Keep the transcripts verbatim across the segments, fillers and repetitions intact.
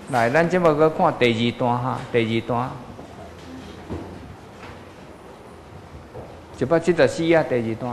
来，咱即要搁看第二段哈，第二段一百七十四啊，第二段。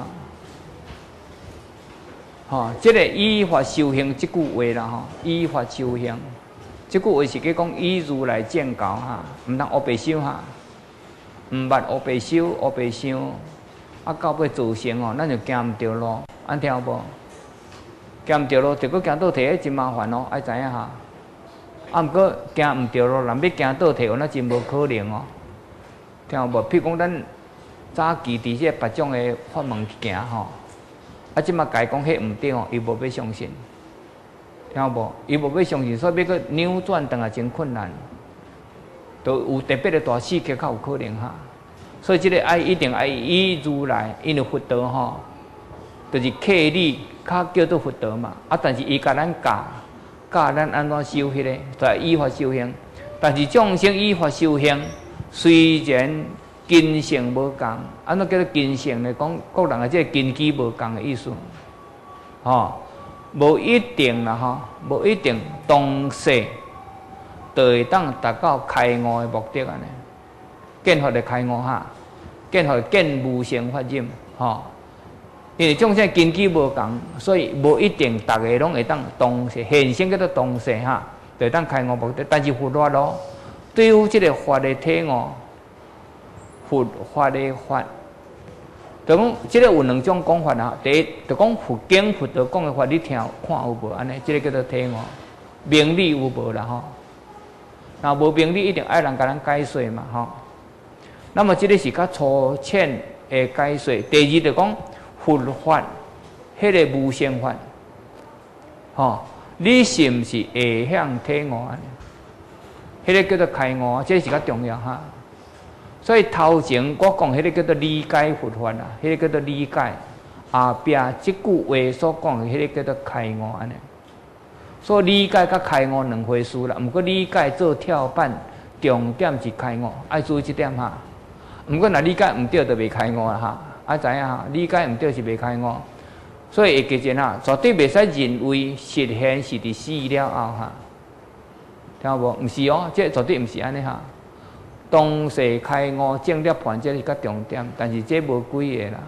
吼、哦，即、这个依法修行即句话啦吼，依法修行，即句话是去讲以如来见教哈，毋通黑白修哈，毋捌黑白修，黑白想，啊到尾造成哦，咱就行毋着路，安听有无？行毋着路，就搁行倒退，真麻烦哦，爱知影哈。啊，毋过行毋着路，人要行倒退，那真无可能哦。听有无？譬如讲，咱早期伫这别种的法门行吼，啊，即马家讲迄毋对哦，伊无要相信。听有无？伊无要相信，所以要去扭转，当然真困难。都有特别的大刺激，较有可能哈。所以即个爱一定爱以如来，因为佛道吼，就是客理，较叫做佛道嘛。啊，但是伊甲咱教。教咱安怎修迄个，在依法修行。但是众生依法修行，虽然根性无共，安怎叫做根性呢？讲各人的这个根基无共的意思，吼、哦，无一定啦，吼，无一定当世就会当达到开悟的目的安尼。见法的开悟哈，见法见无生法忍，吼、哦。因为众生根基无共，所以无一定大家拢会当同世现身叫做同世哈，就当开悟目的。但是佛法咯，对于这个法的体悟，佛法的法，就讲这个有两种讲法啊。第一，就讲佛经佛道讲的法，你听看有无？安尼，这个叫做体悟，明理有无啦吼？那无明理，一定爱人甲咱解说嘛吼。那么这个是较粗浅的解说。第二就讲。佛法，迄个无生法，吼、哦，你是毋是会向体悟安尼？迄、那个叫做开悟，这是较重要哈。所以头前我讲迄个叫做理解佛法啦，迄、那个叫做理解。后壁即句话所讲的迄个叫做开悟安尼。所以理解甲开悟两回事啦。毋过理解做跳板，重点是开悟，爱注意这点哈。毋过若理解毋对，就袂开悟啦哈。啊，知影哈？理解毋对是袂开悟，所以会记住哈，绝对袂使认为实现是伫死了后哈，听有无？毋是哦，这绝对毋是安尼哈。当世开悟正涅槃，这是较重点，但是这无几个啦，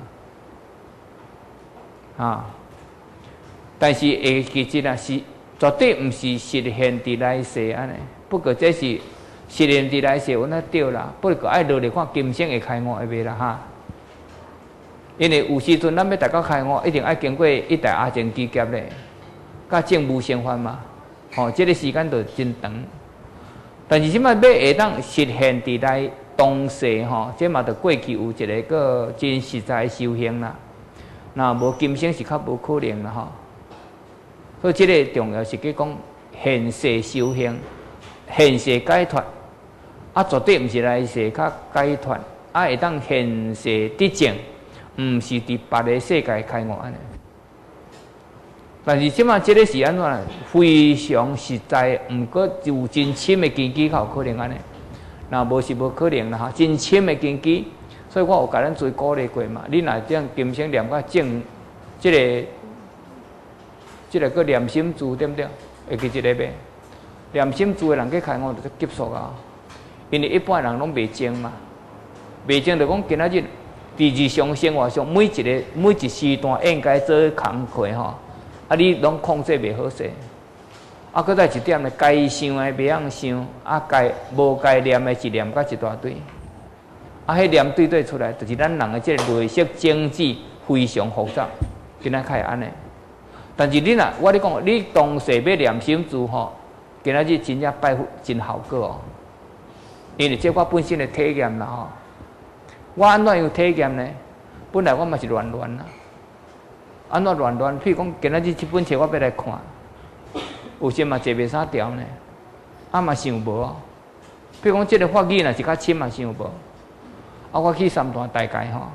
啊。但是会记住啦，是绝对毋是实现伫来世安尼。不过这是实现伫来世，阮那对啦。不过爱落来看今生会开悟会袂啦哈。因为有时阵咱要达到开悟，一定爱经过一代阿僧祇劫咧，甲证无生法嘛。吼、哦，这个时间就真长。但是即摆要会当实现伫来当世吼，这嘛就过去有一个个真实在的修行啦。那无今生是较无可能啦吼。所以这个重要是去讲现世修行，现世解脱，啊绝对毋是来世较解脱，啊会当现世得证。毋是伫别个世界开悟安尼，但是即马即个是安怎？非常实在，毋过有真深的根基，较有可能安尼。那无是无可能啦哈，真深的根基，所以我有甲咱做鼓励过嘛。你若这样今生念个正，即、這个即、這个个念心珠对毋对？会记一个袂？念心珠的人去开悟就急速啊，因为一般人拢袂精嘛，袂精就讲今仔日。伫日常生活上，每一个每一时段应该做工课吼，啊，你拢控制袂好势。啊，搁再一点咧，该想的袂晓想，啊，该无该念的一念甲一大堆，啊，迄念对对出来，就是咱人的这个内息经济非常复杂，今仔开安尼。但是你若我咧讲，你当时要念心珠吼，今仔日真正拜佛真效果哦，因为这我本身的体验啦吼。我安怎样体验呢？本来我嘛是乱乱啦，安怎乱乱？譬如讲，今仔日这本册我要来看，有时嘛坐袂啥条呢，啊嘛想无哦。譬如讲，这个法语若是较深嘛想无，啊我去三段大概吼，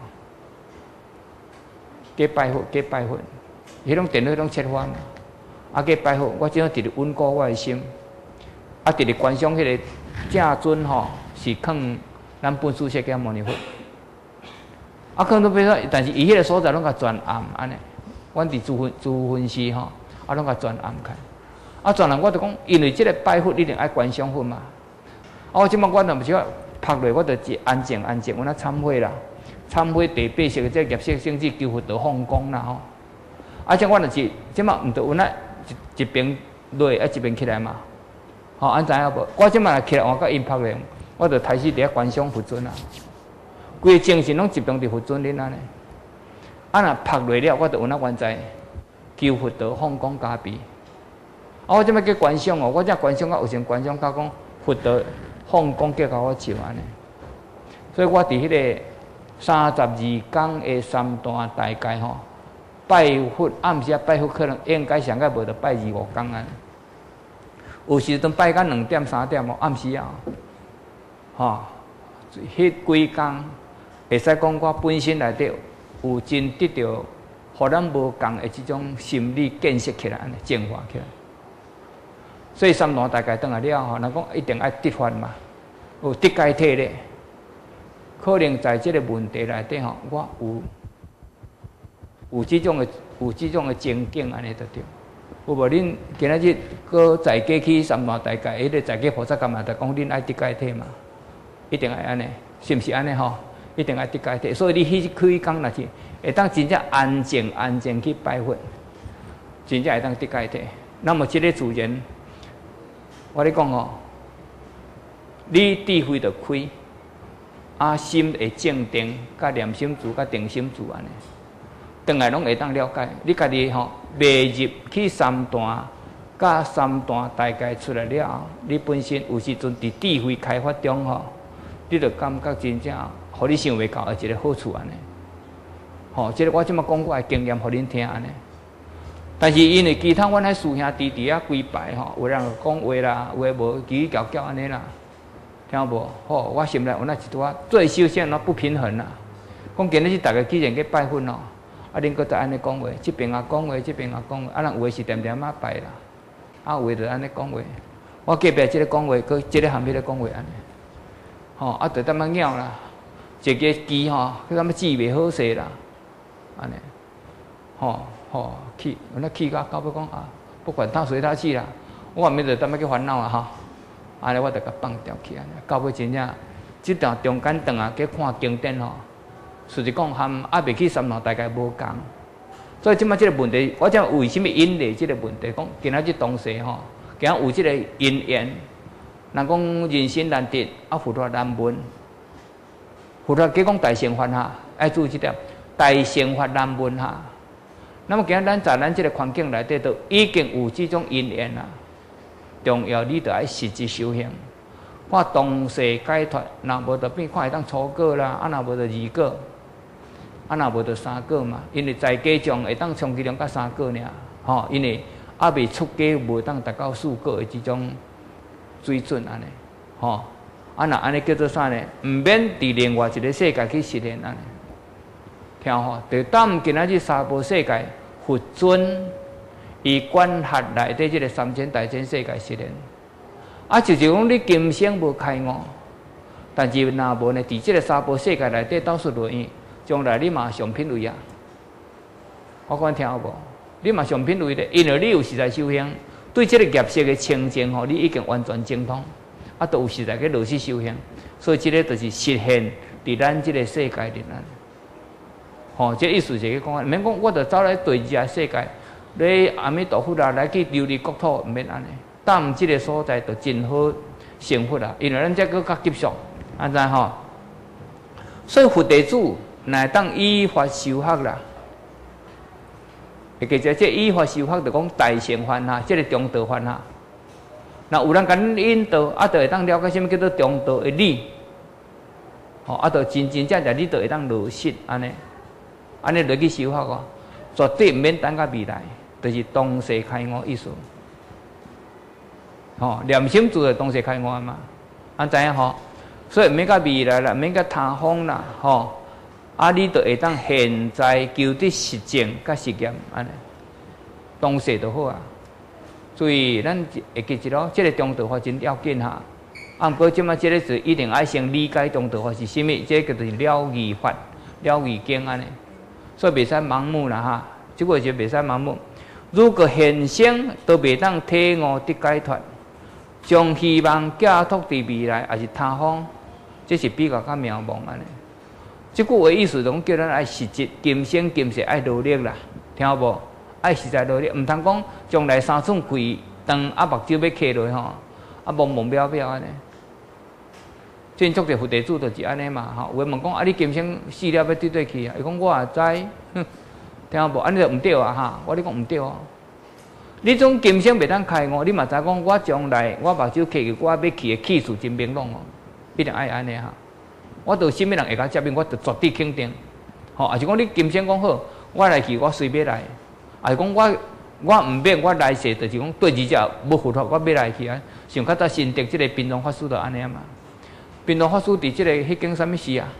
去拜佛，去拜佛，迄种电脑迄种切法嘛，啊去拜佛，我只样直直稳固我的心，啊直直观想迄个正尊吼是放咱本师释迦牟尼佛。啊，可能都别说，但是伊迄个所在拢甲转暗安尼，阮伫自分自分析吼，啊拢甲转暗开， 啊，全人我就讲，因为即个拜佛一定爱观想佛嘛。啊，我即摆我若毋是我拍落，我就一安静安静，我那忏悔啦，忏悔第八识的这业色性质求佛道放光啦吼。啊，即我就是即摆毋着有那一一边落，啊一边起来嘛。吼、哦，安知影无？我即摆起来换到因拍咧，我就开始伫遐观想佛尊啊，规个精神拢集中伫佛尊恁安尼。啊，若拍落了，我就有那原在求佛道放光加被。啊，我即摆去观想哦，我这观想啊，有时观想到讲佛道放光叫甲我照安尼。所以我伫迄个三十二天的三段大概吼，拜佛暗时啊拜佛可能应该上个无着拜二五天安尼。有时阵拜到两点三点哦，暗时啊，吼，迄几工会使讲我本身内底有真得到，互咱无共的即种心理建设起来，安尼净化起来。所以三段大概转来了吼，人讲一定爱得法嘛，有得解体咧。可能在即个问题内底吼，我有有即种的有即种的情景安尼就对。有无恁今仔日搁在家去三段大概，迄个在家菩萨干嘛？就讲恁爱得解体嘛，一定爱安尼，是毋是安尼吼？一定爱得解体。所以你迄开工若是会当真正安静安静去拜佛，真正会当得解体。那么即个自然，我咧讲哦，你智慧就开，啊心会静定，甲念心住，甲定心住安尼。当来拢会当了解，你家己吼迈入去三段，甲三段大概出来了后，你本身有时阵伫智慧开发中吼，你就感觉真正，互你想袂到的一个好处安尼。吼，即、这个我即马讲我的经验，互恁听安尼。但是因为其他阮迄师兄弟弟啊规排吼，有人讲话啦，有诶无叽叽叫叫安尼啦，听有无？吼，我心内有那一拄啊，做修行那不平衡啦。讲今日是大家既然去拜佛咯。啊，恁搁再安尼讲话，即边啊讲话，即边啊讲话，啊人有诶是点点啊拜啦，啊有诶就安尼讲话。我隔壁即个讲话，搁即个含迄个讲话安尼，吼啊就点啊拗啦，一个机吼，迄什么字袂好势啦，安尼，吼吼气，有那气甲到尾讲啊，不管他随他去啦，我后面就点啊去烦恼啦吼，安尼我就甲放掉去安尼，到尾真正即段中间段啊，去看经典吼。实际讲，含还未去三段大概无共，所以即摆即个问题，我讲为什么引来即个问题？讲今仔日当时吼，今仔有即个因缘，人讲人生难得，啊佛法难闻，佛法计讲大乘法哈，爱注意即点，大乘法难闻哈。那么今仔咱在咱即个环境内底，都已经有即种因缘啦。重要你着爱实际修行。看当世解脱，若无就变看会当初果啦，啊若无就二果。啊，若无就三个嘛，因为在家中会当充其量甲三个尔，吼，因为还未出家，无当达到四个的即种水准安尼，吼，啊若安尼叫做啥呢？毋免伫另外一个世界去实现安尼，听吼，就当今仔日三无世界，佛尊伊管辖内底即个三千大千世界实现，啊，就是讲你今生无开悟，但是若无呢，伫即个三无世界内底倒数落去。将来你嘛上品位啊！我讲听有无？你嘛上品位咧，因为你有实在修行，对这个业色的清净吼，你已经完全精通，啊，都有实在去落去修行，所以这个就是实现伫咱这个世界里面。吼，这意思就是讲，唔免讲我着走来对二个世界，你阿弥陀佛啦，来去琉璃国土，唔免安尼，当这个所在就真好成佛啦，因为咱这个较急速，安知吼？所以佛地主。乃当依法修学啦，会记者这依法修学就讲大乘法哈，这个中道法哈。那有人甲恁引导，啊，就会当了解什么叫做中道的理，吼，啊，就真真正正你就会当落实安尼，安尼落去修学哦，绝对毋免等到未来，就是当世开悟意思。吼，念心住就当世开悟嘛，安知影吼？所以毋免到未来啦，毋免到他方啦，吼。啊，你就会当现在求得实证甲实验安尼，当时就好啊。所以咱会记住咯，这个中道法真要紧哈。啊，不过即摆这个是一定爱先理解中道法是啥物，这个就是了义法、了义经安尼。所以袂使盲目啦哈，这个就袂使盲目。 如果现生都袂当体悟得解脱，将希望寄托伫未来，也是他方，这是比较较渺茫安尼。即句话意思就是叫咱爱实质，今生今世爱努力啦，听有无？爱实在努力，毋通讲将来三寸开长，啊目睭要开落吼，啊蒙蒙渺渺安尼。真足者佛地主就是安尼嘛，吼。有诶问讲啊，你今生死了要对对去啊？伊讲我也知，哼，听有无？安尼就毋对啊哈！我你讲毋对啊。你种今生袂当开悟，你嘛知讲我将来我目睭开去，我要去诶气数真明朗哦，一定爱安尼哈。我对什么人会甲接应，我就绝对肯定。吼，也是讲你今生讲好，我来去，我随便来。也是讲我我毋免我来世，就是讲对二者无符合，我要来去啊。想较早新得即个贫农法师就安尼嘛。贫农法师伫即个迄间啥物事啊？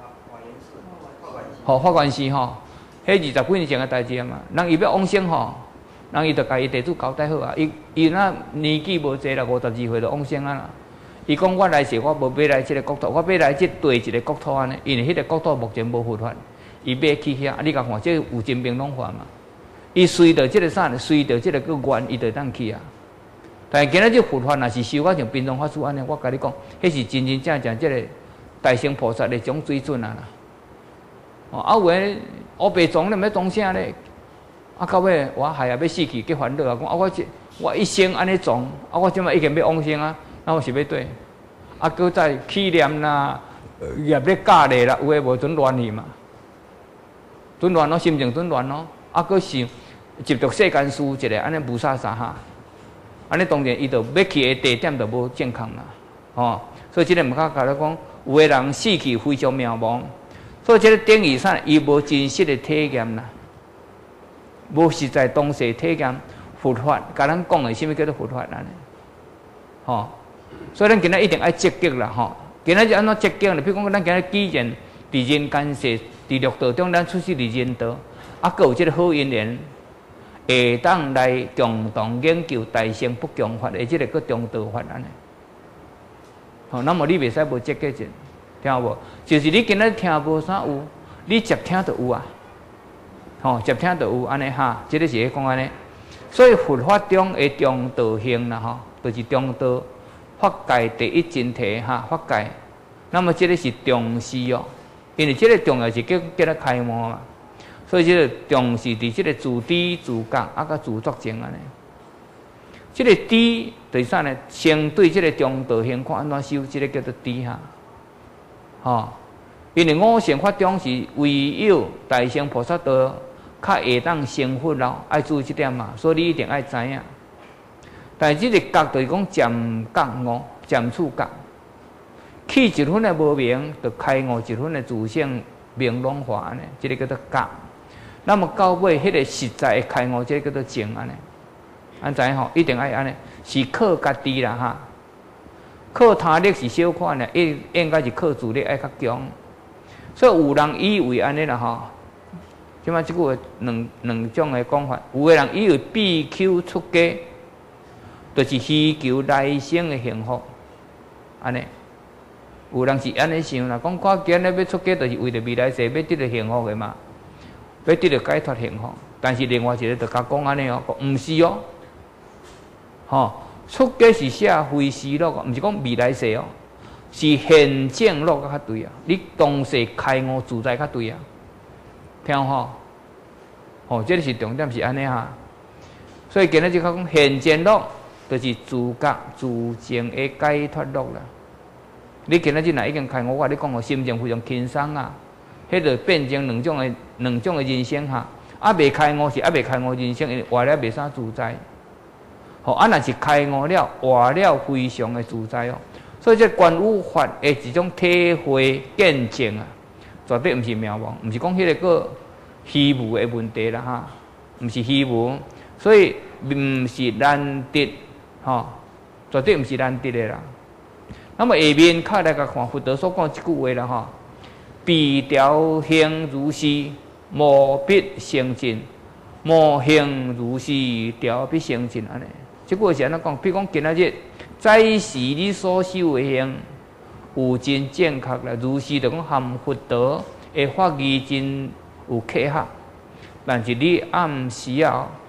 吼，法官司吼，迄二十几年前诶代志啊嘛。人伊要往生吼，人伊就甲伊地主交代好啊。伊伊那年纪无济啦，五十二岁就往生啊啦。伊讲我来世我无要来即个国土，我要来即对一个国土安尼，因为迄个国土目前无佛法，伊要去遐，你甲看，即有真明朗法嘛？伊随着即个啥呢？随着即个个愿，伊就当去啊。但是今仔日佛法若是修啊像贫农法师安尼，我甲你讲，迄是真真正正即个大乘菩萨的种水准啊啦。哦，啊有诶，乌白装咧，要装啥咧？啊到尾我害也要死去，结烦恼啊！讲啊我这我一生安尼装，啊我即摆已经要往生啊。那我是要对，啊，搁再起念啦，业咧教咧啦，有诶无准乱去嘛？准乱咯，心情准乱咯，啊，搁想执着世间事一个安尼无啥啥哈，安尼当然伊就要去诶地点就无健康啦，吼，所以即个毋较甲你讲，有诶人死去非常渺茫，所以即个等于啥？伊无真实诶体验啦，无实在当世体验佛法，甲咱讲诶，啥物叫做佛法安尼，吼。所以咱今仔一定爱积极啦，吼！今仔就安怎积极呢？比如讲，咱今仔既然伫人间世，伫六道中，咱出世伫人道，啊，阁有即个好姻缘，会当来共同研究大乘不共法的即个个中道法安尼。吼，那么你袂使无积极者，听有无？就是你今仔听无啥有，你接听就有啊。吼，接听就有安尼哈，即个是讲安尼。所以佛法中的中道行啦，吼，就是中道。法界第一真谛哈，法界，那么这个是重视哦，因为这个重要是叫叫咱开悟嘛，所以这个重视伫这个自知自觉啊，甲自作证安尼。这个知就是啥呢？相对这个中道行看安怎修，这个叫做知哈，吼，因为五乘法中是唯有大乘菩萨道较会当成佛咯，爱注意这点嘛，所以你一定爱知影。但是这个觉就是讲渐觉悟、渐处觉，起一分的无明，就开悟一分的自性明朗化安尼，这个叫做觉。那么到尾迄个实在的开悟，这个叫做证安尼。安知吼？一定爱安尼，是靠家己啦哈。靠他力是小可呢，应应该是靠自力爱较强。所以有人以为安尼啦吼，即摆即句话两两种的讲法，有个人以为必求出家。就是希求来生的幸福，安尼，有人是安尼想啦，讲我今日要出家，就是为了未来世要得到幸福的嘛，要得到解脱幸福。但是另外一个就甲讲安尼哦，毋是哦，吼，出家是社会事乐，毋是讲未来世哦，是现正乐较对啊。你当世开悟自在较对啊，听吼，吼，这个是重点是安尼哈。所以今日就讲现正乐。就是自觉自证的解脱乐啦。你今仔日若已经开悟，我你讲哦，心情非常轻松啊。迄就变成两种的两种的人生哈。啊，未开悟是啊，未开悟人生，因为活了未啥自在。吼，啊，若是开悟了，活了非常的自在哦。所以这观有法的一种体会见证啊，绝对毋是渺茫，毋是讲迄个个虚无的问题啦哈，毋是虚无，所以毋是难得。吼，绝对毋是难得的啦。那么下面较来甲看佛陀所讲即句话啦，吼，必调行如是，无必成尽；无行如是，调必成尽。安尼，即句话是安怎讲？比如讲今仔日，在时你所修的行，有真正确啦。如是就讲含佛陀的法义真有契合，但是你暗时啊。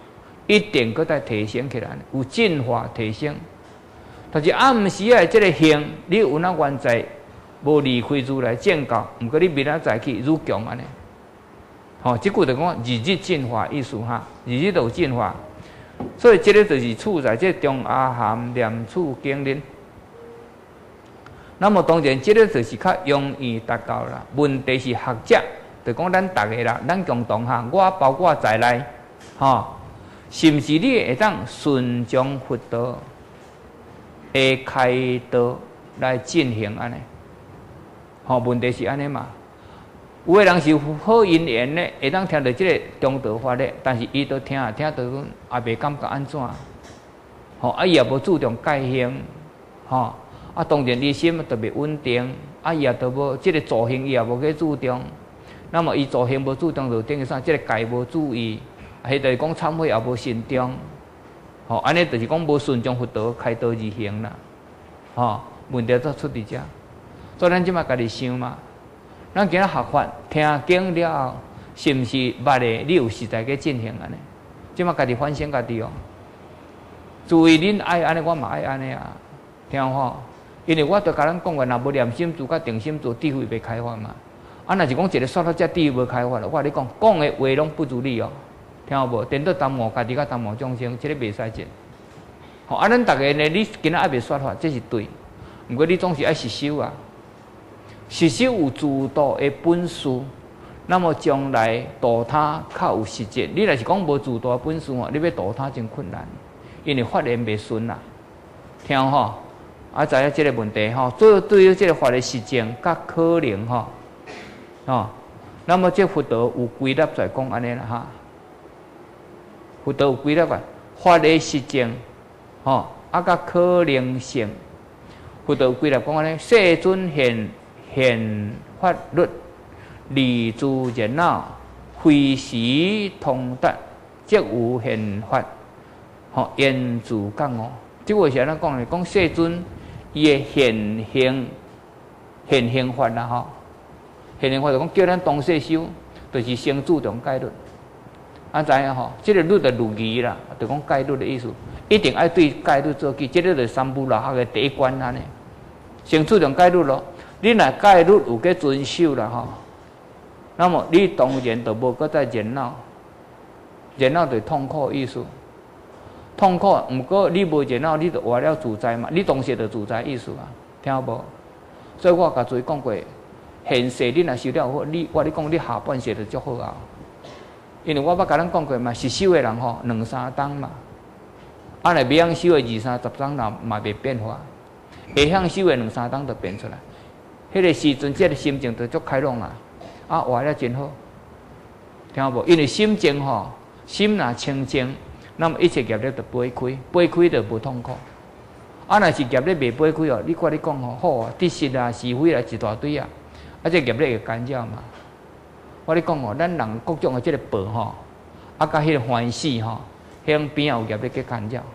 一定搁再提升起来，有进化提升。但是暗时啊，即个行，你有哪原在无离开如来见教，毋过你明仔载去愈强安尼。吼、哦，即句就讲日日进化意思哈，日日都有进化。所以即个就是处在这中阿含念处经论。那么当然，即个就是较容易达到啦。问题是学者，就讲咱逐个啦，咱共同哈，我包括在内，吼、哦，是毋是你会当顺从佛道？会开导来进行安尼，吼、哦，问题是安尼嘛？有个人是好因缘咧，会当听到即个中道法咧，但是伊都听啊听到也袂感觉安怎，吼、哦，啊伊也无注重戒行，吼、哦，啊当然伊心特别稳定，啊伊也都无即个造行伊也无去注重，那么伊造行无注重就等于啥？即、這个戒无注意，迄就是讲忏悔也无慎重。吼、哦，安尼就是讲无顺从佛道开道而行啦，吼、哦，问题则出伫遮。所以咱即马家己想嘛，咱今仔学法听经了后，是毋是捌的？你有实在去进行安尼？即马家己反省家己哦。注意恁爱安尼，我嘛爱安尼啊，听吼。因为我著甲咱讲过，若无念心住、甲定心住，智慧袂开发嘛。啊，若是讲一个说到遮智慧无开发了，我甲你讲，讲的话拢不如你哦。听有无？颠倒耽误家己，甲耽误众生，即、這个袂使做。吼，啊，咱逐个呢，你今仔还袂说法，这是对。毋过你总是爱实修啊，实修有自度的本事，那么将来度他较有实际。你若是讲无自度的本事吼，你要度他真困难，因为发言袂顺啦。听吼，啊，知影即个问题吼，做对于即个法的实践较可能吼，吼，那么这佛道有规律在讲安尼啦哈。佛道有规律啊，法的实践，吼，啊，甲可能性，佛道有规律讲安尼，世尊现现法律，理诸热闹，非时通达，即有现法，吼，言自讲哦。即个是安怎讲呢？讲世尊伊的现行现行法啦，吼，现行法就讲叫咱当世修，就是先注重戒律。啊，知影吼，即、這个律就律仪啦，就讲戒律的意思，一定爱对戒律做记，即、這个就是三部老学的第一关安尼。先注重戒律咯，你若戒律有去遵守啦吼，那么你当然就无搁再热闹，热闹就是痛苦的意思。痛苦，毋过你无热闹，你就活了自在嘛，你当时就自在意思啊，听有无？所以我甲诸位讲过，现世你若修了好，你我你讲你下半世就足好啊。因为我捌甲咱讲过嘛，是修的人吼两三冬嘛，啊，若袂晓修的二三十冬嘛嘛袂变化，会晓修的两三冬就变出来。迄、那个时阵，即个心情就足开朗啊，啊，活了真好，听有无？因为心静吼，心若清净，那么一切业力就不会开，不会开就无痛苦。啊，若是业力袂不会开哦，你我你讲吼，好啊，得失啊、是非啊一大堆啊，啊，这业力会干扰嘛。我咧讲哦，咱人各种的即个报吼，啊，甲迄个欢喜吼，迄边有业力去干扰。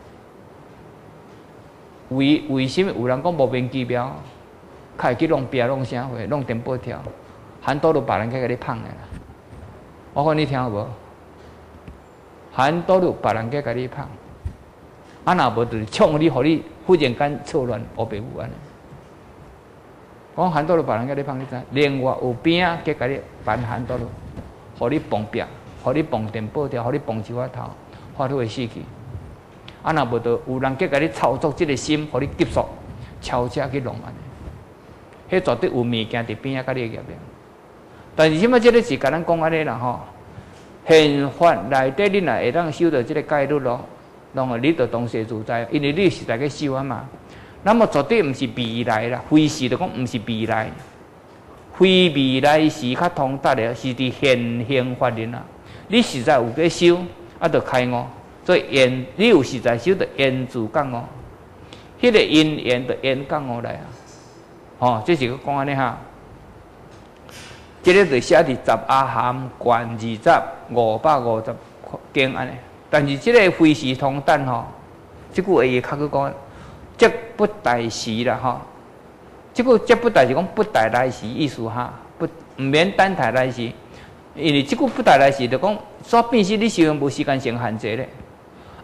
为为什么有人讲无明机标，开去弄壁弄啥货，弄电报条，很多都别人去甲你捧的啦。我讲你听有无？很多都别人去甲你捧，啊，若无就是冲你，互你忽然间错乱，黑白无安尼。讲很多都别人甲你捧，你知？另外有边啊，去甲你办很多都，互你碰壁，互你碰电报条，互你碰一块头，法度会死去。啊，若无就有人去甲你操作即个心，互你急速超车去弄安尼。迄绝对有物件伫边啊，甲你业力。但是即摆即个是甲咱讲安尼啦吼，宪法内底你若会当修到即个戒律咯，然后你就当世自在，因为你实在去修啊嘛。那么绝对毋是未来啦，非是就讲毋是未来，非未来是较通达的，是伫现行法律啊。你实在有去修，啊，就开悟。所以言，你有实在修，就言自讲悟。迄、那个因缘就言讲悟来啊。哦，这是个讲安尼哈。这个就写伫十阿含卷二十五百五十经安尼。但是这个非是通达吼，即句话也较去讲。即不待时啦，吼！即个即不待是讲不待来时意思哈，不毋免等待来时，因为即个不待来时就讲，煞变是你修行无时间性限制咧。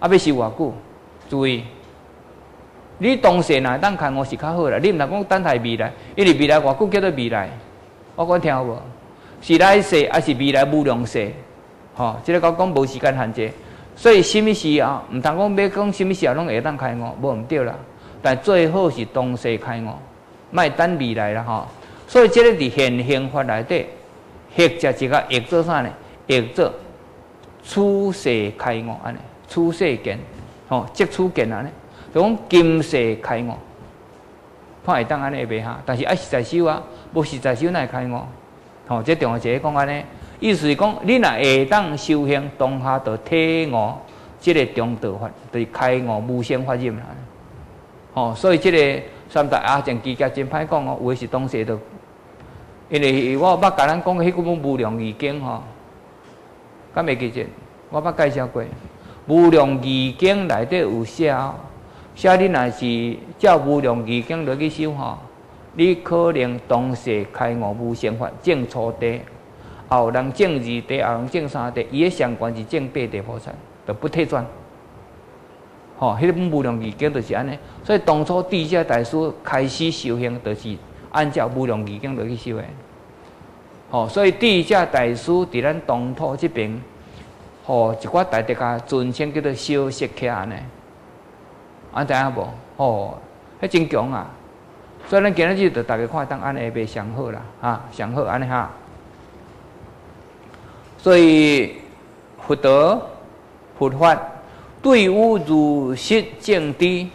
啊，要修偌久？注意，你当时若当看我是较好啦。你毋通讲等待未来，因为未来偌久叫做未来。我讲听有无？是来世还是未来无量世？吼、哦，即、这个讲讲无时间限制。所以什么时候毋通讲要讲什么时候拢会当开悟，无毋对啦。但最好是当世开悟，莫等未来啦吼。所以即个伫现行法内底，或者一个译做啥呢？译做处世开悟安尼，处世见，吼，即处见安尼，就讲今世开悟，看会当安尼袂哈。但是爱实在修啊，无实在修哪会开悟？吼，即重要一个讲安尼。意思是讲，你若会当修行，当下就体悟，即个中道法，就是开悟无生法忍啦。吼，所以即个三大阿正机界真歹讲哦，有诶是当时就，因为我捌甲咱讲迄本无量义经吼，敢袂记着？我捌介绍过，无量义经内底有写哦，写你若是照无量义经落去修吼，你可能当时开悟无生法证初地。后人证二地，后人证三地，伊个相关是证八地菩萨，就不退转。吼、哦，迄本无量义经就是安尼。所以当初地下大师开始修行，就是按照无量义经落去修的。吼、哦，所以地下大师伫咱东土这边，吼、哦、一寡大德家尊称叫做小释迦安尼。安知影无？吼，迄真强啊！所以咱今日就大家看当安尼袂上好啦，哈，上好安尼哈。所以佛道、佛法对有如实证知，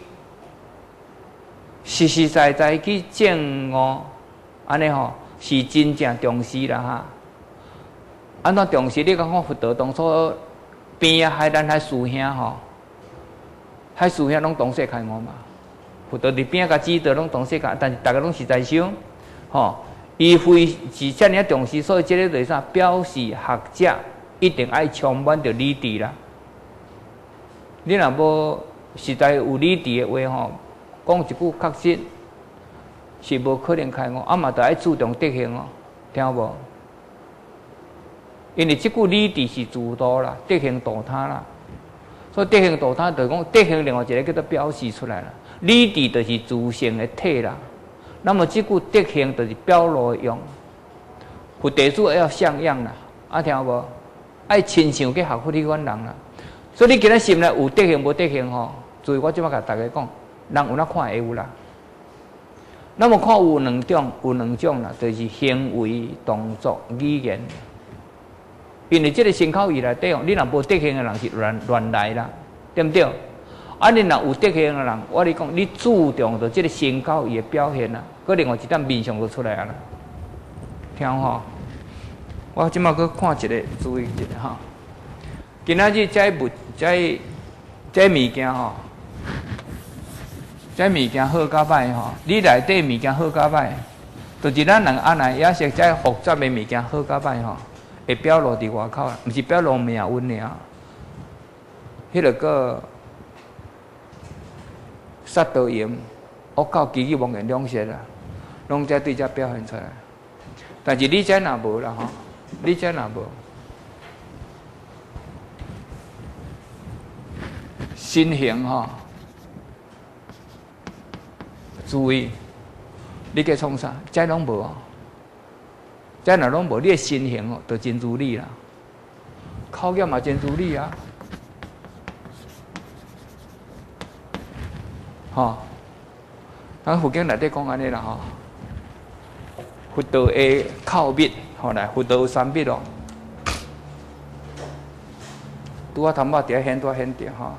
实实在在去证悟，安尼吼是真正重视啦哈。安怎重视？你讲看佛道当初边啊海咱海师兄吼，海师兄拢同时开悟嘛。佛道伫边啊甲指导拢同时开，但是大家拢是在修，吼。伊非是遮尔重视，所以即个就是啥？表示学者一定爱充满着理智啦。你若无实在有理智的话吼，讲一句确实是无可能开悟，啊嘛着爱注重德行哦，听有无？因为即句理智是自度啦，德行度他啦。所以德行度他，就是讲德行另外一个叫做表示出来啦，理智就是自性的体啦。那么即句德行就是表露用，佛弟子要像样啦，啊听有无？爱亲像去学佛迄款人啦。所以你今仔心内有德行无德行吼，所以我即摆甲大家讲，人有哪看会有啦。那么看有两种，有两种啦，就是行为、动作、语言。因为即个身口意内底哦，你若无德行的人是乱乱来啦，对不对？啊，你若有德行的人，我咧讲，你注重着即个身口意的表现啦，搁另外一点面相就出来啊啦。听吼，我即摆搁看一个，注意一下吼。今仔日这物，这这物件吼，这物件好甲歹吼，你内底物件好甲歹，就是咱人安尼也是这复杂的物件好甲歹吼，会表露伫外口啦，毋是表露命运尔。迄个个。杀盗淫、恶搞、奇奇妄言两舌啦，拢在对遮表现出来。但是你遮若无啦吼，你遮若无，身形吼，注意，你计创啥？遮拢无哦，遮若拢无，你的身形哦，就真如理啦，口业嘛真如理啊。吼，咱佛经内底讲安尼啦吼，佛道的口密，吼来，佛道有三密哦。拄啊，头仔伫遐显多显着吼。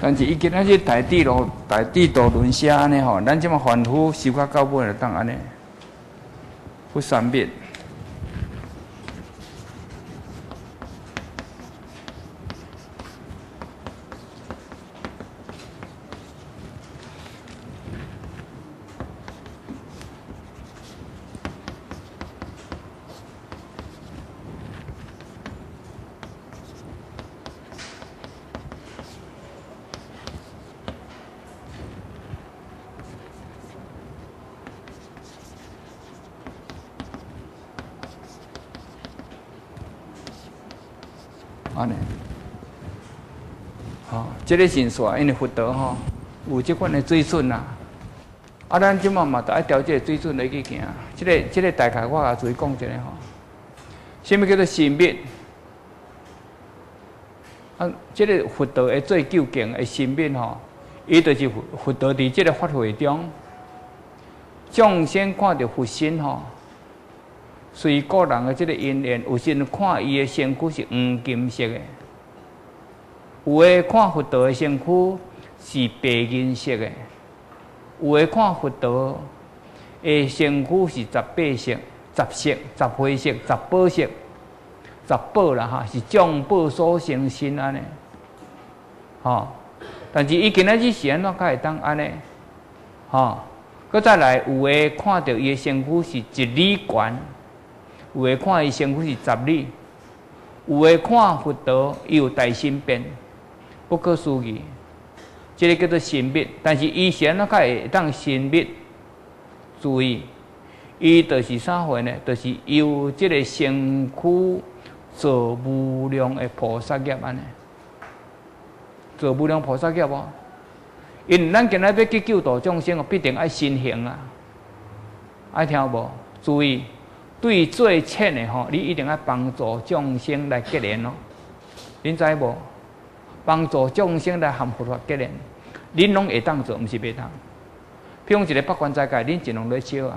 但是伊今仔日大地路、大地道轮写安尼吼，咱即马反复修到到尾就当安尼，不三灭。安尼，吼、哦，这个神煞，因为佛陀吼有即款的水准啦。啊，咱即马嘛，得爱调这个水准来去行。这个、这个大概我也注意讲一下吼。什么叫做神灭？啊，这个佛陀的最究竟的神灭吼，伊就是佛佛陀伫这个法会中，众生看到佛身吼。随个人的这个因缘，有时看伊的身躯是黄金色的，有诶看佛陀的身躯是白银色的，有诶看佛陀的身躯是十八色、十色、十灰色、十宝色、十宝啦哈，是众宝所成身安尼，吼。但是伊今仔日是安怎才会当安尼，吼？佮再来有诶看到伊的身躯是一里悬。有诶看伊身躯是十里，有诶看佛陀伊有大身变，不可思议。这个叫做神灭，但是伊是安怎才会当神灭？注意，伊就是啥货呢？就是由这个身躯做无量诶菩萨业安尼，做无量菩萨业无？因咱今仔要去救度众生，必定爱身行啊，爱听无？注意。对最浅的吼，你一定要帮助众生来结缘咯。恁知无？帮助众生来含佛法结缘，恁拢会当做，毋是袂当。譬如一个百官斋戒，恁尽量咧烧啊，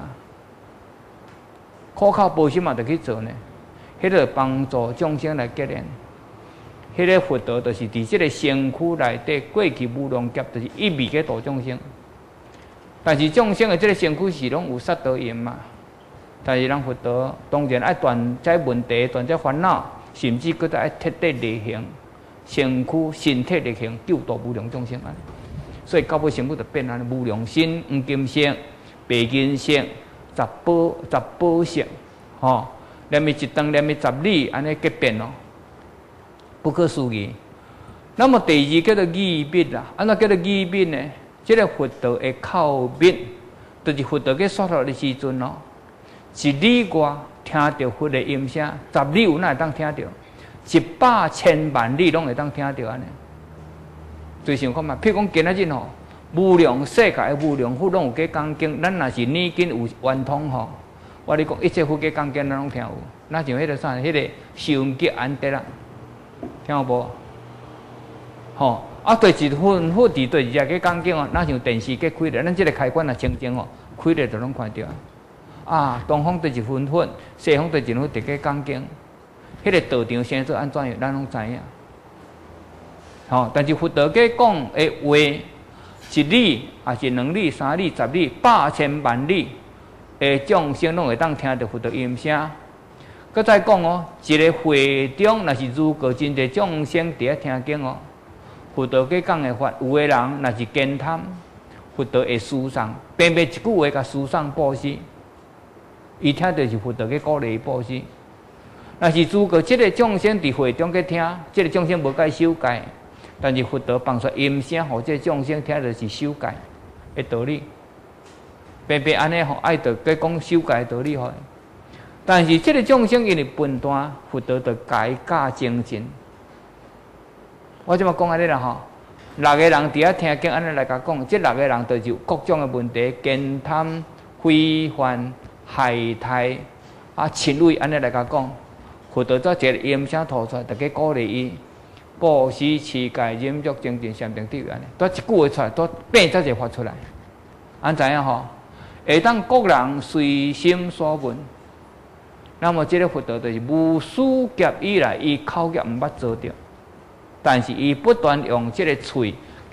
苦口婆心嘛，着去做呢。迄个帮助众生来结缘，迄个佛陀就是伫即个身躯内底过去无量劫，就是一味去度众生。但是众生的即个身躯是拢有杀道因嘛。但是，咱佛陀当然爱断这问题、断这烦恼，甚至搁再爱彻底力行身躯、身体力行救度无量众生安尼。所以到尾成佛就变安尼无量身、黄金色、白银色、十宝、十宝色，吼，连伊一顿，连伊十里，安尼结变咯，不可思议。那么第二叫做义密啦，安怎叫做义密呢？这个佛陀的口密，就是佛陀去说法的时阵咯。一里外听到佛的音声，十里有哪会当听到？一百千万里拢会当听到安尼。最想看嘛，譬如讲今仔日吼，无量世界的无量佛拢有加讲经，咱若是念经有圆通吼，我咧讲一切佛加讲经咱拢听有。那像迄个啥，迄个受音吉安德啦，听有无？吼，啊，对一分佛伫对一只加讲经哦，那像电视加开咧，咱即个开关啊清净哦，开咧就拢看到。啊，东方对一分佛，西方对一分佛，伫个讲经，迄个道场生做安怎样，咱拢知影。吼，但是佛陀给讲的话，一里也是两里、三里、十里、百千万里，的众生拢会当听到佛陀音声。搁再讲哦，一个会中若是如果真侪众生伫咧听经哦，佛陀给讲的法，有的人若是兼贪，佛陀会输送，偏偏一句话甲输送布施。伊听到是佛陀去鼓励伊布施。若是如果即个众生伫会中去听，即、这个众生无该修戒，但是佛陀放出音声，互即个众生听到是修戒的道理。偏偏安尼吼，爱着去讲修戒的道理吼。但是即个众生因为笨蛋，佛陀着改教精进。我即么讲安尼啦吼，六个人伫遐听经，安尼来甲讲，即六个人着有各种的问题，奸贪、非犯。害胎啊，亲类安尼来甲讲，佛陀做一个音声吐出来，大家鼓励伊布施、持戒、忍辱、精进、禅定、智慧安尼，多一句话出来，多变则就发出来。安怎样吼？会当各人随心所闻。那么这个佛陀就是无数劫以来，伊口业毋捌做着，但是伊不断用这个喙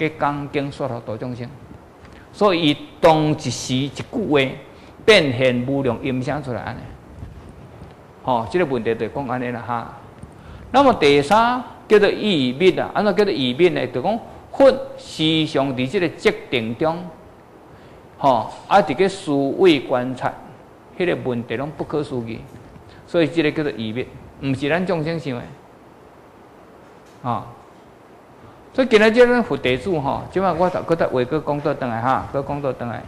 给讲经说法度众生。所以，伊当一时一句话，变现无量音声出来安尼。吼，这个问题就讲安尼啦哈。那么第三叫做意密啊，安怎叫做意密呢？就讲佛时常伫这个决定中，吼啊，伫个思维观察，迄、那个问题拢不可思议。所以这个叫做意密，毋是咱众生想的。啊，所以今日即咱佛弟子吼，即摆我头搁再话搁讲倒转来哈，搁讲倒转来。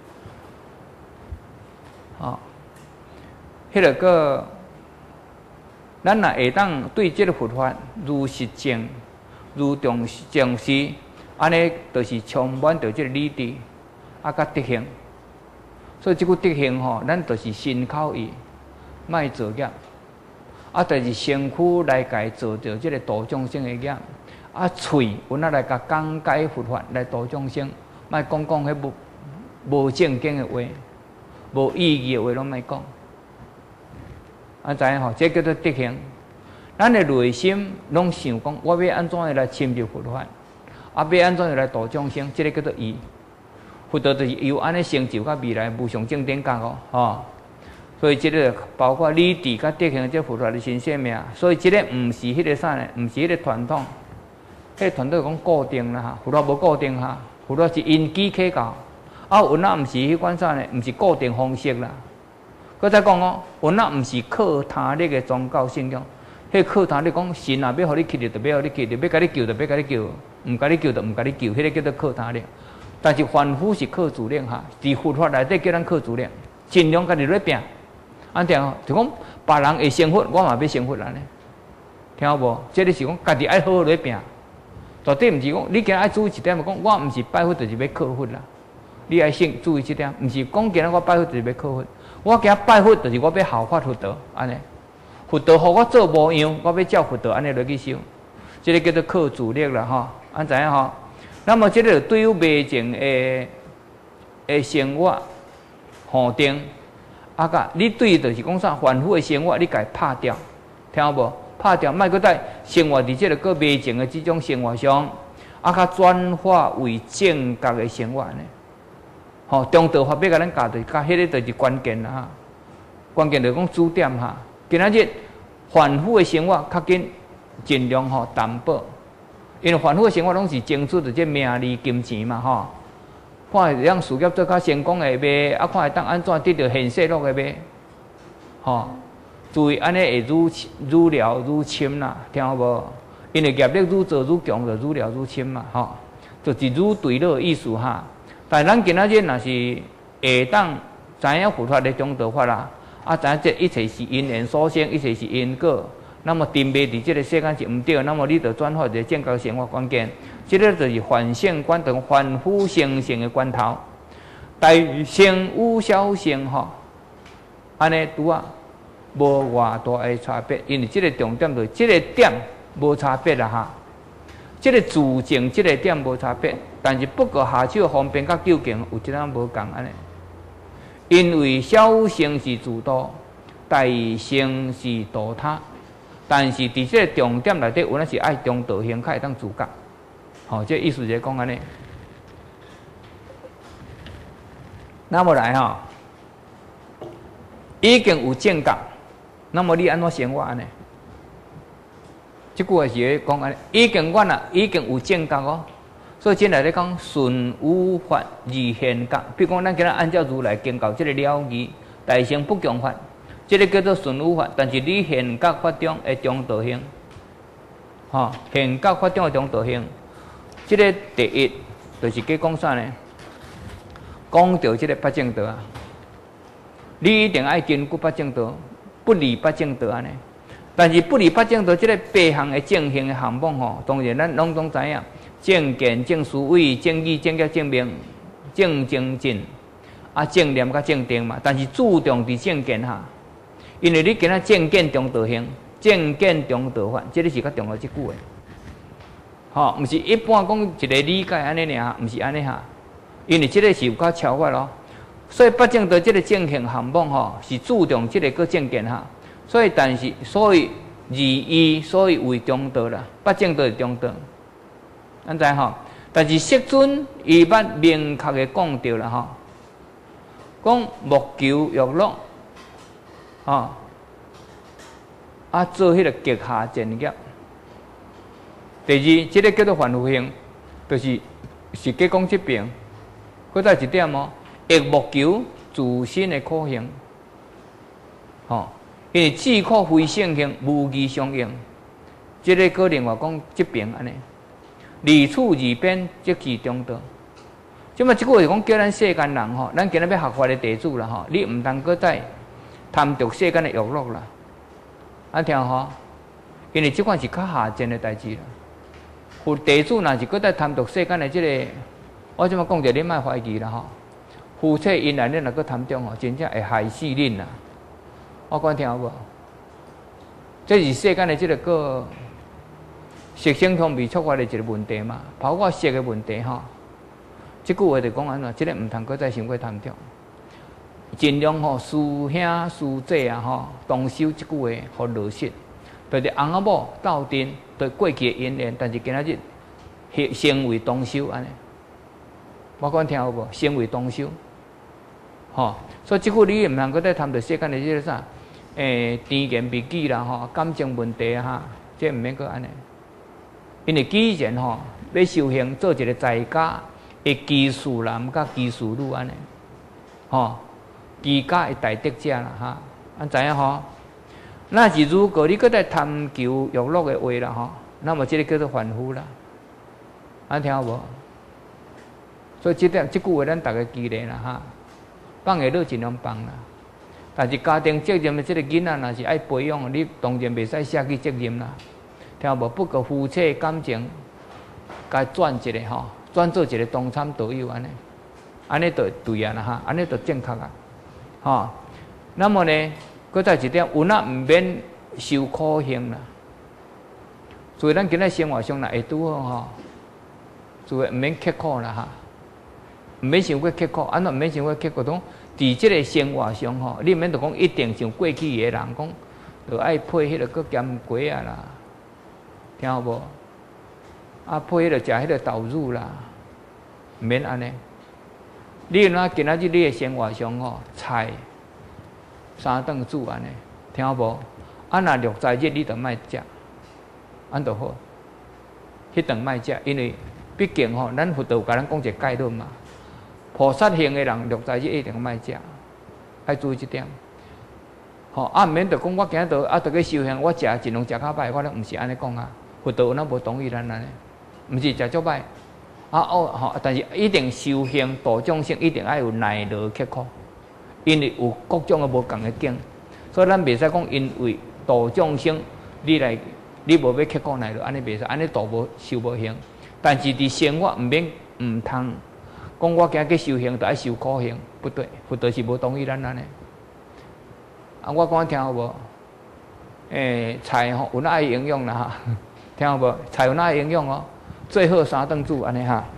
哦，迄个个，咱若会当对即个佛法如实证、如重重视，安尼就是充满着即个理智，啊，甲德行。所以即句德行吼，咱就是心口意，莫造业。啊，就是身躯来家做着即个度众生的业，啊，喙有哪来甲讲解佛法来度众生，莫讲讲迄无无正经的话，无意义的话拢莫讲。啊，知影吼，这叫做德行。咱的内心拢想讲，我要安怎样来深入佛法，啊，要安怎样来度众生，这个叫做义。佛道就是由安尼成就，甲未来无上正等觉哦，吼。所以，这个包括理智甲德行，这佛法的新生命。所以，这个毋是迄个啥呢？毋是迄个传统。迄个传统讲固定啦哈，佛法无固定哈，佛法是因机可教。啊，有那毋是迄款啥呢？毋是固定方式啦。搁再讲哦，有那毋是靠他力的宗教信仰。迄靠他力讲神啊，要互你去就要互你去，要甲你救就要甲你救，毋甲你救就毋甲你救，迄、那个叫做靠他力。但是凡夫是靠自力哈，伫佛法内底叫咱靠自力，尽量家己咧拼。安定哦，就讲别人会成佛，我嘛要成佛安尼，听有无？这个是讲家己爱好好来拼，绝对毋是讲你今日爱注意一点，讲我毋是拜佛就是要靠佛啦。你爱信注意一点，毋是讲今日我拜佛就是要靠佛，我今日拜佛就是我要效法佛道安尼。佛道互我做无样，我要照佛道安尼落去修，这个叫做靠自力啦吼，安知影吼？那么这个对于未净的的生活恒定。啊个，你对就是讲啥凡夫的生活，你家拍掉，听有无？拍掉，莫搁再生活伫即个个未净的即种生活上，啊甲转化为正觉的生活呢。吼、哦，中道法要甲咱教，就甲迄个就是关键啦哈。关键就是讲主点哈。今仔日凡夫的生活较紧，尽量吼淡薄，因为凡夫的生活拢是争取着即名利金钱嘛吼。看会让事业做较成功的卖，啊看会当安怎得到现世乐的卖，吼，注意安尼会愈愈了愈深啦，听有无？因为业力愈做愈强，就愈了愈深嘛，吼，就是愈对了意思哈。但咱今仔日若是会当知影佛法的中道法啦，啊知影这一切是因缘所生，一切是因果。那么定位伫这个世间是毋对，那么你就转化一个正确生活关键。这个就是凡圣观等凡夫生性的关头，大乘有小乘吼，安尼拄啊无偌大的差别，因为这个重点就是这个点无差别啦哈。这个自证这个点无差别，但是不过下手方便甲究竟有一点无共安尼。因为小乘是自度，大乘是度他。但是伫这个重点内底，有咱是爱中道行，较会当自觉。好、哦，这意思就是讲安尼。那么来哈、哦，已经有正觉，那么你安怎生活安尼？这句话是讲安尼，已经我啊，已经有正觉哦。所以今来咧讲顺无法而现觉，比如讲咱今日按照如来经教这个了义，大乘不共法。这个叫做顺无法，但是你现觉法中的中道行，吼、哦，现觉法中的中道行，这个第一就是给讲啥呢？讲到这个八正道啊，你一定爱坚固八正道，不离八正道安尼。但是不离八正道，这个八项的正行的项目吼，当然咱拢总知影，正见、正思维、正义、正觉、正明、正精进，啊，正念甲正定嘛。但是注重伫正见哈。因为你今仔正见中道行，正见中道法，这个是较重要一句话。吼、哦，毋是一般讲一个理解安尼尔，毋是安尼哈。因为这个是有较超法咯。所以八正道这个正行项目吼，是注重这个个正见哈。所以但是所以二义，所以为中道啦。八正道是中道，咱知吼。 但是释尊伊捌明确的讲到了吼，讲莫求欲乐，啊，啊做迄个极下贱业。第二，即、这个叫做凡夫性，就是是计讲即边。搁再一点哦，亦莫求自身的可行，吼、哦，因为自可非性性，无义相应。即、这个个另外讲即边安尼，二处二边即其中道。即么即个是讲叫咱世间人吼，咱今日要学法的地主啦吼，你毋通搁再贪着世间的娱乐啦，安听吼？因为即款是较下贱的代志啦。有地主若是搁再贪着世间的即、这个。我即么讲者，你莫怀疑啦吼！夫妻因内恁若搁贪中吼，真正会害死恁啦！我讲听有无？这是世间的即个个色性相味触发的一个问题嘛，包括色的问题吼。即句话就讲安怎？即、这个毋通搁再伤过贪中，尽量吼师兄师姐啊吼，同修即句话互落实。就是翁仔某斗阵，对过去的因缘，但是今仔日成为同修安尼。我讲听有无？成为同修，吼、哦，所以即句你毋通搁再谈着世间的即个啥，诶、欸，甜言蜜语啦，吼，感情问题啊，哈，即毋免搁安尼。因为既然吼要修行，做一个在家的基士男甲基士女安尼，吼，居家的大德者啦，哈，安知影吼？那是如果你搁再贪求娱乐的话啦，吼，那么即个叫做凡夫啦，安听有无？所以即点即句话，咱大家记咧啦哈，放下落尽量放啦。但是家庭责任的即个囡仔，若是爱培养，你当然袂使舍弃责任啦。听无？不过夫妻感情，该转一个吼，转做一个同参道友安尼，安尼就对啊啦哈，安尼就正确啊，吼。那么呢，搁再一点，有那毋免受苦行啦。所以咱今仔生活上若会拄好吼，所以毋免刻苦啦哈。毋免想过刻苦，安怎毋免想过刻苦？讲伫即个生活上吼，你毋免着讲一定像过去个人讲，着爱配迄个个咸粿啊啦，听有无？啊，配迄个食迄个豆乳啦，毋免安尼。你若今仔日你个生活上吼，菜三顿煮安尼，听有无？啊，若六斋日你着莫食，安着好。迄顿莫食，因为毕竟吼，咱佛道有甲咱讲一个概论嘛。菩萨行的人，六斋日一定莫食，爱注意这点。吼、哦，啊，毋免着讲我今日着啊，着去修行，我食尽量食较歹，我咧毋是安尼讲啊。佛道有哪无同意咱安尼？毋是食足歹。啊哦吼，但是一定修行度众生，一定爱有耐劳刻苦，因为有各种的无共的境，所以咱袂使讲因为度众生，你来你无要刻苦耐劳，安尼袂使，安尼度无修无行。但是伫生活毋免毋通。讲我今日去修行，就爱受苦行，不对，佛道是无同意咱安尼。啊，我讲听有无？诶、欸，菜吼有哪个营养啦哈？听有无？菜有哪个营养哦？最好三顿煮安尼哈。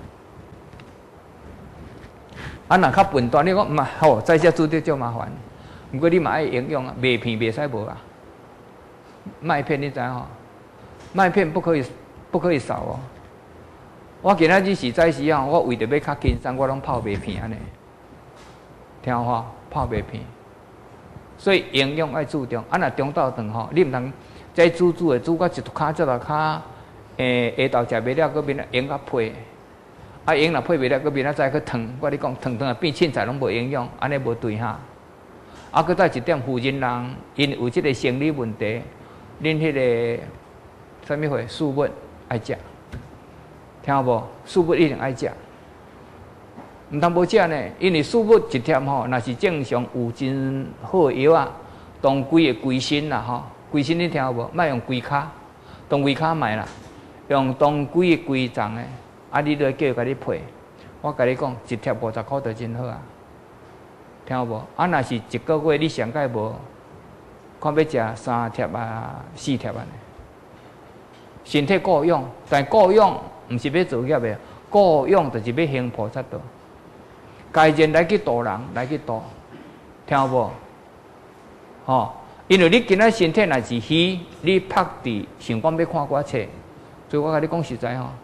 啊，若较笨蛋，你讲毋啊好，在遮煮着足麻烦。毋过你嘛爱营养啊，麦片袂使无啊。麦片你知影吼？麦片不可以不可以少哦。我今仔日是早时啊，我为着要较轻松，我拢泡麦片安尼，听有话泡麦片。所以营养爱注重，啊若中昼顿吼，你毋通再煮煮的煮到一骹只落骹，诶下昼食袂了，搁变用甲配，啊用若配袂了，搁变啊再去烫。我你讲烫烫啊变凊彩拢无营养，安尼无对哈。啊，搁再一点，妇人人因有即个生理问题，恁迄个啥物货素物爱食。听有无？素物一定爱食，毋通无食呢。因为素物一贴吼，若是正常有真好的药啊，当规个规身啦吼，规身你听有无？莫用规骹，当规骹卖啦，用当规个规脏的，啊，你都叫伊甲你配。我甲你讲，一贴五十箍就真好啊，听有无？啊，若是一个月你上届无，看要食三贴啊、四贴啊，身体够用，但够用。毋是要做业的，顾用就是要行菩萨道。家人来去度人，来去度，听有无？吼，因为你今仔身体若是虚，你拍伫想讲要看我册，所以我甲你讲实在吼，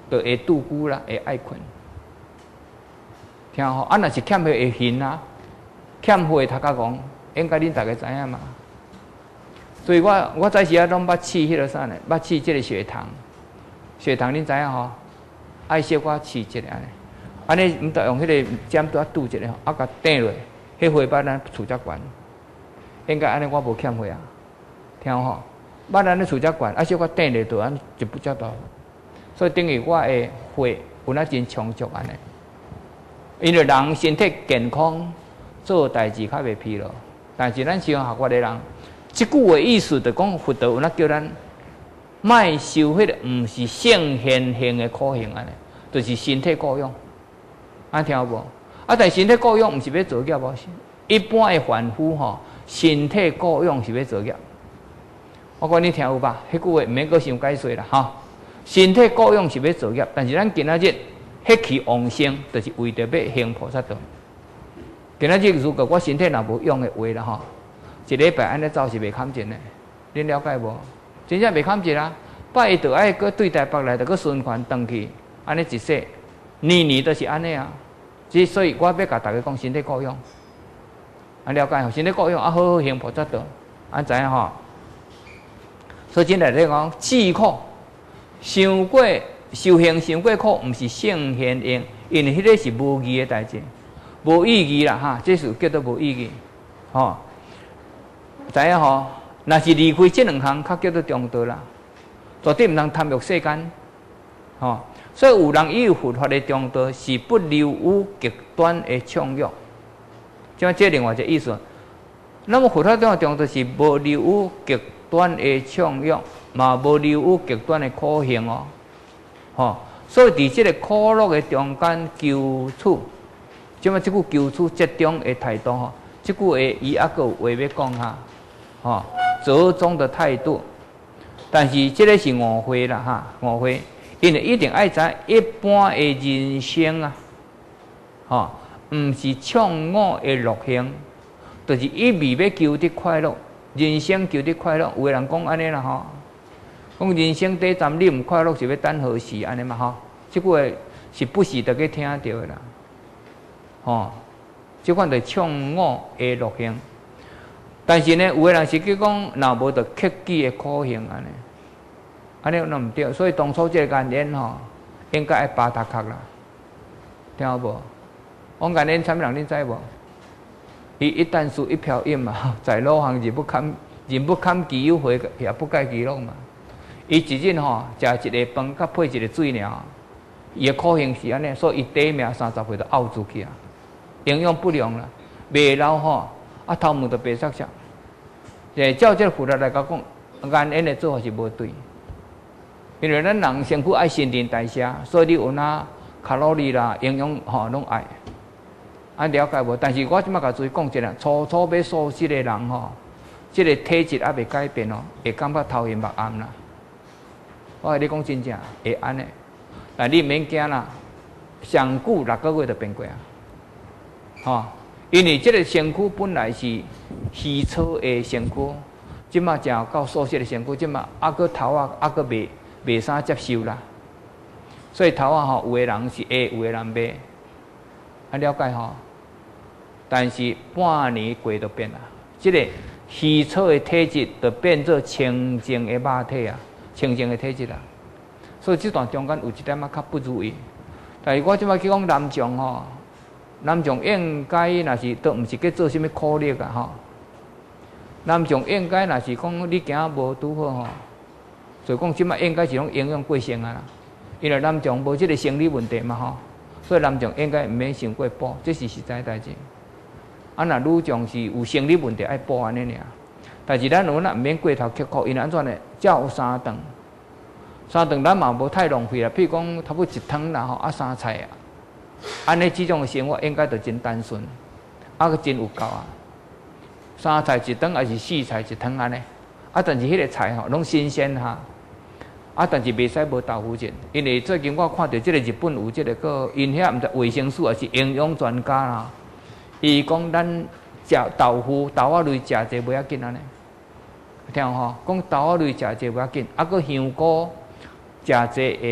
就会拄久啦，会爱困。听吼，啊，若是欠血会晕啊，欠血头壳戆，应该恁大家知影嘛。所以我我早时啊拢捌试迄个啥呢？捌试即个血糖，血糖恁知影吼？爱小可试一下安尼，安尼毋得用迄个针拄啊拄一下吼，啊甲顶落，迄血把咱触遮悬。应该安尼我无欠血啊，听吼？把咱咧触遮悬，啊小可顶落就安一不遮大，所以等于我的血有哪真充足安尼。因为人身体健康，做代志较袂疲劳。但是咱想学我的人，即句话意思就讲佛道有哪叫咱莫受迄个毋是性现行的苦行安尼，就是身体顾养。安听有无？啊，但身体顾养毋是要做业无？一般的凡夫吼，身体顾养是要做业。我讲你听有吧？迄句话毋免阁想解说啦吼。身体顾养是要做业，但是咱今仔日。迄气旺盛，就是为着要行菩萨道。今仔日如果我身体若无用的话啦吼，一礼拜安尼走是袂堪钱的，恁了解无？真正袂堪钱啦。拜伊就爱搁对台北来，就搁循环转去，安尼一世，年年都是安尼啊。之所以我要甲大家讲身体顾养，安了解吼？身体顾养啊，好好行菩萨道，安知影吼？所以真来咧讲，治苦，伤过。修行伤过苦，毋是圣贤用，因为迄个是无义的代志，无意义啦哈，这是叫做无意义，吼，知影吼？若是离开这两项，较叫做中道啦，绝对毋通贪欲世间，吼。所以有人以为佛法的中道是不留有极端的畅欲，即这另外一个意思。那么佛法中的中道是无留有极端的畅欲，嘛无留有极端的苦行哦。吼，所以伫即个苦乐的中间求取，即么即句求取集中的态度吼，即句话伊还佫有话要讲哈，吼，折中的态度。但是即个是误会啦哈，误会，因为一定爱知一般的人生啊，吼，毋是畅我的乐行，就是一味要求得快乐，人生求得快乐，有个人讲安尼啦吼。讲人生第一站，你毋快乐是要等何时？安尼嘛吼，即句话是不时得去听到的啦，吼，即款就唱我的乐行。但是呢，有个人是去讲，若无就克己的苦行安尼，安尼那毋对。所以当初即个概念吼，应该爱扒头壳啦，听有无？我概念啥物人恁知无？伊一旦输一瓢饮嘛，在路行人不堪人不堪其忧，回也不盖其乐嘛。伊一日吼食一个饭，甲配一个水尔，伊的苦行是安尼，所以伊短命三十岁就拗出去啊，营养不良啦，未老吼，啊头毛就白色色。诶，照这个佛法来讲，按因的做法是无对，因为咱人身躯爱新陈代谢，所以你有哪卡路里啦、营养吼拢爱，啊了解无？但是我即马甲注意讲一下，初初要素食的人吼，即个体质还未改变哦，会感觉头晕目暗啦。我甲你讲真正会安尼，但你毋免惊啦，上久六个月就变过啊，吼！因为即个身躯本来是虚粗的身躯，即马正到素食的身躯，即马还佫头啊，还佫袂袂啥接受啦。所以头啊吼，有个人是会，有个人袂，啊了解吼。但是半年过就变啦，即个虚粗的体质就变做清净的肉体啊。清净的体质啦，所以这段中间有一点仔较不如意。但是我即摆去讲男众吼，男众应该若是都毋是去做啥物苦力啊吼。男众应该若是讲你行无拄好吼，所以讲即摆应该是拢营养过剩啊啦。因为男众无即个生理问题嘛吼，所以男众应该毋免伤过补，这是实在代志。啊，若女众是有生理问题爱补安尼尔。但是咱有咱毋免过头刻苦，因为安怎呢？才有三顿，三顿咱嘛无太浪费啦。譬如讲，差不多一汤啦吼，啊三菜啊，安尼即种的生活应该就真单纯，啊个真有够啊。三菜一顿，还是四菜一汤安尼？啊，但是迄个菜吼，拢新鲜哈。啊，但是袂使无豆腐质，因为最近我看到即个日本有即个个，因遐毋知卫生署还是营养专家啦，伊讲咱食豆腐、豆仔类食者袂要紧安尼。听吼，讲豆仔类食者袂要紧，啊，佮香菇食者会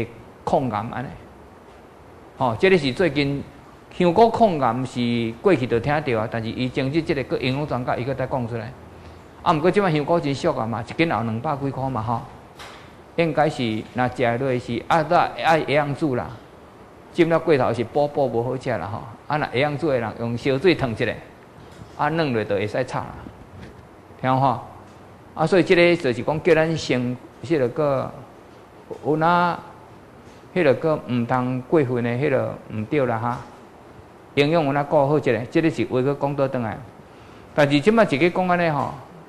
抗癌安尼。吼，这个是最近香菇抗癌是过去就听到啊，但是伊前日这个个营养专家伊个再讲出来。啊，毋过即摆香菇真俗啊嘛，一斤也两百几箍嘛吼。应该是若食落是啊，都爱营养煮啦。浸了过头是补补无好食啦吼。啊，若营养煮的人用烧水烫一下，啊，软落就会使炒啦。听有吼？啊，所以即个就是讲叫咱先，迄个个有哪，迄个个毋通过分的，迄个毋对啦哈。营养有哪顾好一个，即个是话个讲倒转来。但是即摆一个讲安尼吼。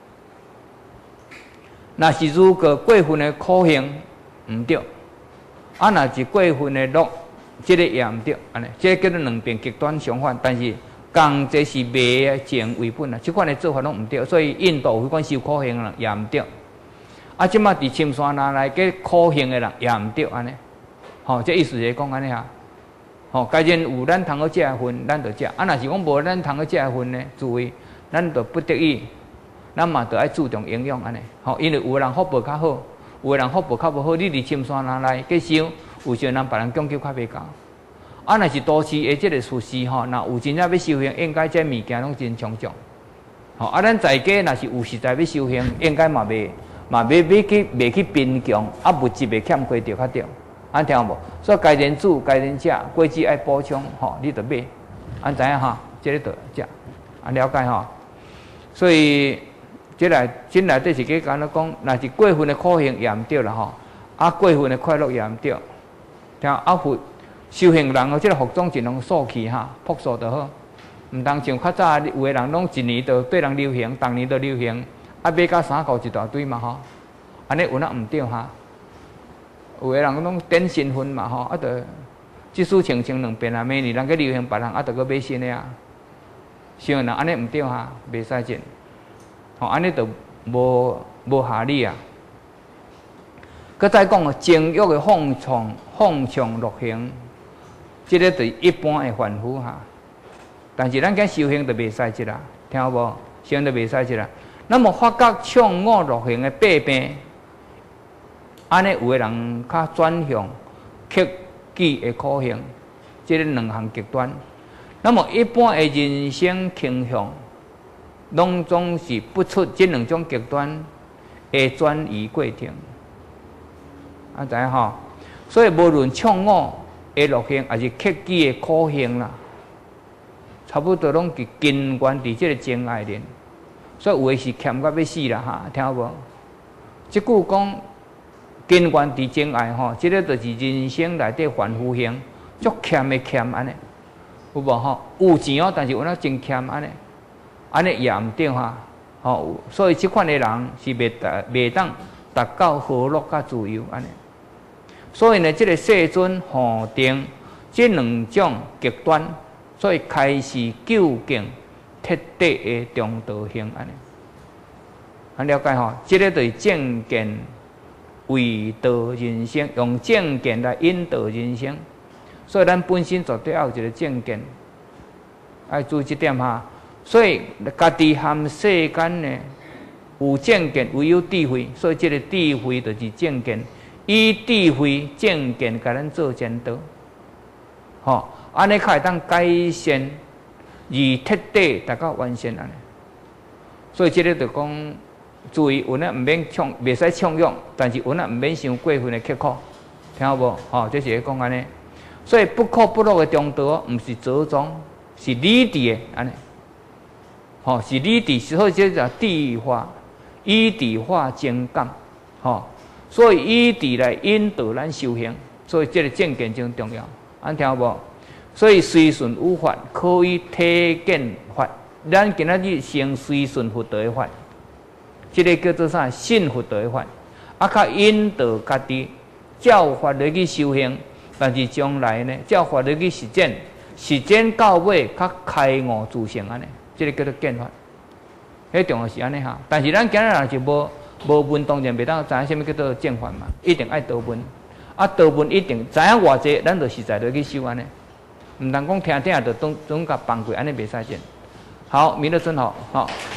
若是如果过分的苦行毋对，啊，若是过分的乐，即、這個也毋对，安尼，即、這個叫做两边极端相反。但是共这是卖情为本啊，即款的做法拢毋对，所以印度迄款修苦行的人也毋对。啊，即摆伫深山那来个苦行的人也毋对，安尼，吼、哦，这意思是讲安尼啊，吼、哦，既然有咱通好食的份，咱就食；啊，若是讲无咱通好食的份呢，注意，咱就不得已。咱嘛着爱注重营养安尼，吼，因为有个人福报较好，有个人福报较无好，你伫深山那来去修，有时人别人供给较袂够。啊，若是都市的即个术士吼，若有真正要修行，应该这物件拢真充足。吼，啊，咱在家若是有实在要修行，应该嘛袂嘛袂袂去袂去贫穷，啊，物质袂欠亏着较对，安听无？所以该人煮该人食，果子爱补充，吼，你着买，安知影哈？即个着食，安了解吼？所以。即来，即内底是个安尼讲，若是过分的苦行也毋对啦吼，啊过分的快乐也毋对。听啊佛修行人哦，即个服装尽量素气哈，朴素就好，毋通像较早有个人拢一年都对人流行，逐年都流行，啊买甲衫裤一大堆嘛吼，安尼有哪毋对哈？有个人拢点新婚嘛吼，啊着即次穿穿两遍啊，明年人去流行别人啊，着搁买新的啊，修行人安尼毋对哈，袂使进。吼，安尼就无无合理啊！佮再讲哦，情欲的放纵、放纵乐行，即、這个对一般的凡夫哈。但是咱讲修行就袂使即啦，听有无？修行就袂使即啦。那么发觉唱我乐行的弊病，安尼有个人较转向克己的苦行，即、這個两项极端。那么一般的人生倾向。拢总是不出这两种极端的转移过程，啊知影吼？所以无论唱我的乐行，还是克己的苦行啦，差不多拢是根源伫这个真爱里。所以有诶是欠到要死啦哈，听有无？即句讲根源伫真爱吼，即、這个就是人生内底凡夫行，足欠的欠安尼，有无吼？有钱哦，但是有哪真欠安尼？安尼也毋对哈，吼，所以即款诶人是袂达袂当达到和乐甲自由安尼。所以呢，即、這个世尊吼定即两种极端，所以开始究竟彻底诶中道行安尼。安了解吼，即、這个就是正见为道人生，用正见来引导人生。所以咱本身绝对要有一个正见，爱注意即点哈。所以，家己含世间呢有正见，唯有智慧。所以，这个智慧就是正见，以智慧正见甲咱做前导，吼，安尼较会当改善，而彻底达到完善安尼。所以，这个就讲，注意有呢毋免唱，袂使唱用，但是有呢毋免伤过分的刻苦，听有无？吼，这是讲安尼。所以，不可不乐的中道，毋是折中，是理智的安尼。吼、哦，是理智，所以这叫智化，以智化情感，吼、哦，所以以智来引导咱修行，所以这个正见真重要，安听有无？所以随顺有法可以体见法，咱今仔日先随顺佛道的法，这个叫做啥？信佛道的法，啊，较引导家己照法来去修行，但是将来呢，照法来去实践，实践到尾较开悟自性安尼。这个叫做见法，迄重要是安尼哈。但是咱今日若是无无闻，当然袂当知影什么叫做正法嘛，一定爱道闻。啊，道闻一定知影偌济，咱就实在落去修安尼，毋通讲听听就总总甲放过，安尼袂使见。好，弥勒尊好，好。